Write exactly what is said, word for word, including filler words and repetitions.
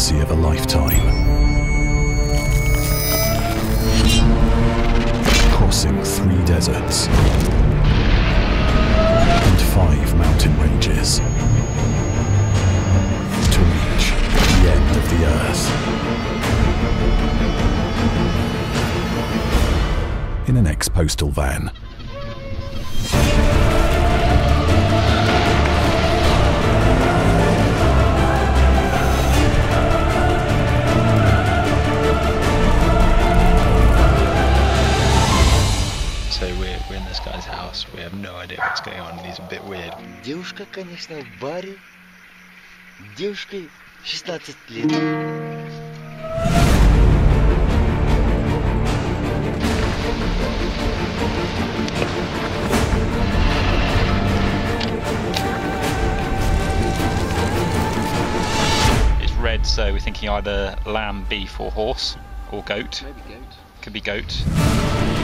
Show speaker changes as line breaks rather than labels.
fantasy of a lifetime. Crossing three deserts and five mountain ranges to reach the end of the earth. In an ex-postal van.
So we're, we're in this guy's house, we have no idea what's going on, and he's a bit weird.
Девушка, конечно, в баре. Девушке шестнадцать лет.
It's red, so we're thinking either lamb, beef or horse, or goat.
Maybe goat.
Could be goat.